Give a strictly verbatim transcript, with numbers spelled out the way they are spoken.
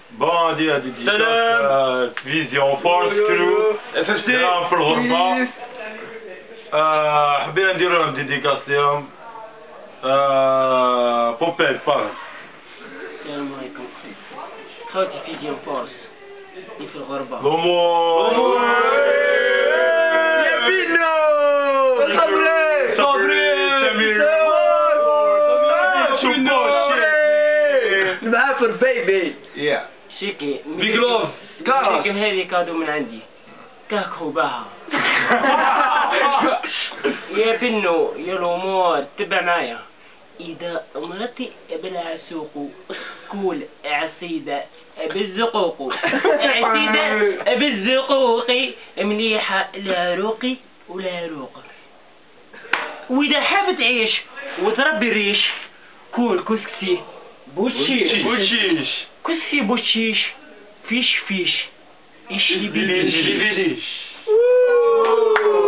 بون هادي هادي ديجا فيزيون فورس كرو اف اف سي نعم في الغربة. آه حبينا نديرو لهم ديديكاس ليهم. آه بوبيل فارس. السلام عليكم خوتي فيزيون فورس اللي في الغربة. لومو يا بينو صبري صبري معافر بيبي يا شيكي بيج لوف شيكي هذه كادو من عندي كاكو باها. يا بنو يا الأمور تبع معايا. إذا مرتي بالعسوق كول عصيدة بالزقوق عصيدة بالزقوق مليحة لا روقي ولا روق. وإذا حاب تعيش وتربي الريش كول كسكسي بوشيش بوشيش كسكسي بوشيش فيش فيش إيش بيليش يبيليش. بيليش.